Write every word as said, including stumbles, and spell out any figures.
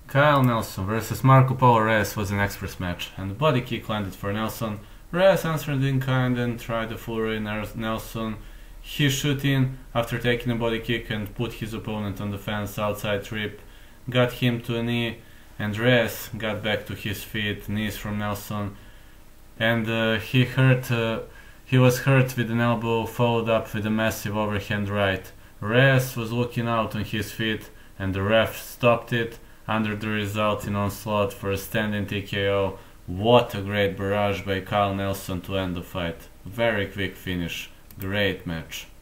Kyle Nelson versus Marco Polo Reyes was an express match, and the body kick landed for Nelson. Reyes answered in kind and tried to flurry Nelson. He shoot in after taking a body kick and put his opponent on the fence outside trip, got him to a knee, and Reyes got back to his feet, knees from Nelson, and uh, he hurt. Uh, he was hurt with an elbow, followed up with a massive overhand right. Reyes was looking out on his feet, and the ref stopped it, under the resulting onslaught for a standing T K O. What a great barrage by Kyle Nelson to end the fight. Very quick finish. Great match.